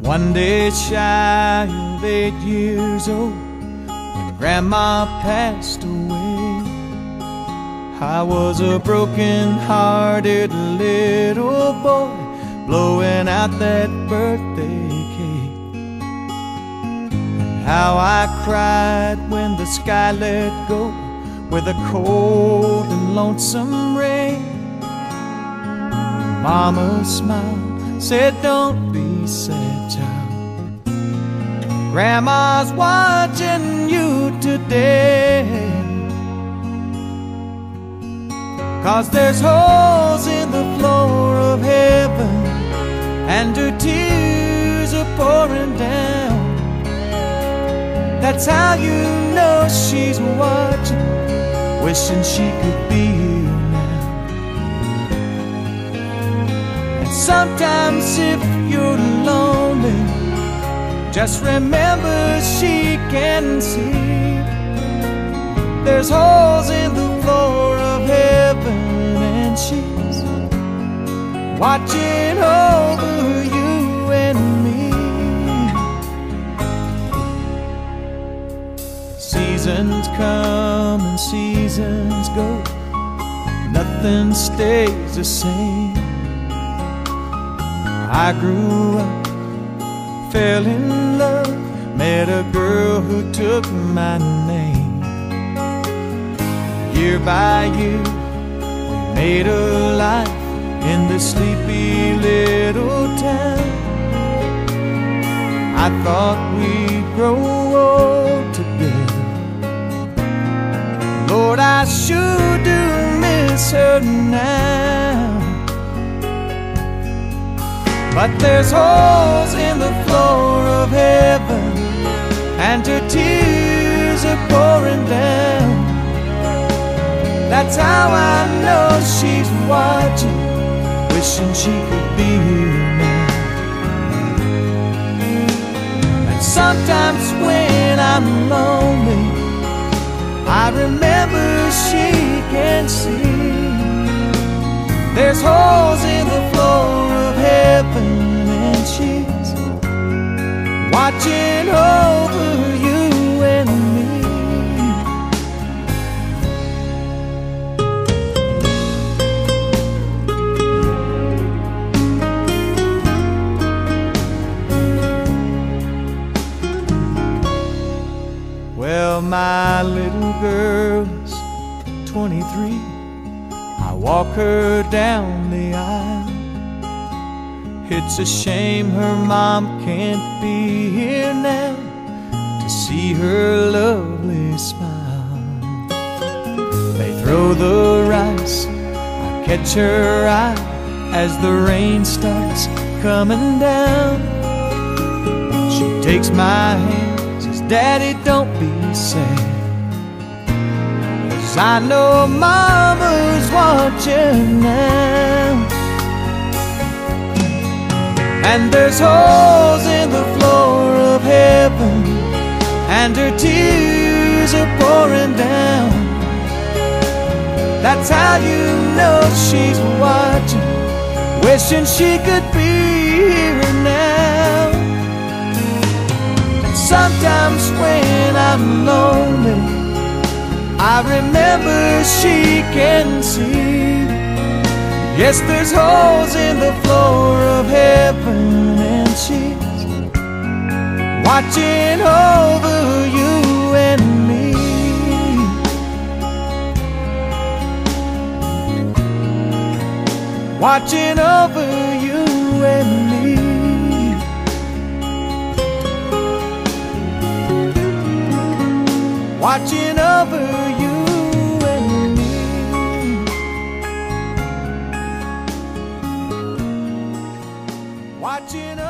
One day shy of 8 years old, when Grandma passed away, I was a broken-hearted little boy blowing out that birthday cake. And how I cried when the sky let go with a cold and lonesome rain. Mama smiled, said, "Don't be sad, child. Grandma's watching you today. 'Cause there's holes in the floor of heaven, and her tears are pouring down. That's how you know she's watching, wishing she could be here now. And sometimes if you're lonely, just remember she can see. There's holes in the floor of heaven, and she's watching over you and me. Seasons come and seasons go, nothing stays the same. I grew up, fell in love, met a girl who took my name. Year by year, we made a life in this sleepy little town. I thought we'd grow old together. Lord, I sure do miss her now. But there's holes in the floor of heaven, and her tears are pouring down. That's how I know she's watching, wishing she could be here now. And sometimes when I'm lonely, I remember she can see. There's holes in the floor of heaven, and she's watching over you and me. Well, my little girl is 23. I walk her down the aisle. It's a shame her mom can't be here now to see her lovely smile. They throw the rice, I catch her eye as the rain starts coming down. She takes my hand, says, "Daddy, don't be sad, 'cause I know Mama's watching now." And there's holes in the floor of heaven, and her tears are pouring down. That's how you know she's watching, wishing she could be here now. And sometimes when I'm lonely, I remember she can see. Yes, there's holes in the floor of heaven, and she's watching over you and me. Watching over you and me. Watching over you and me. Watching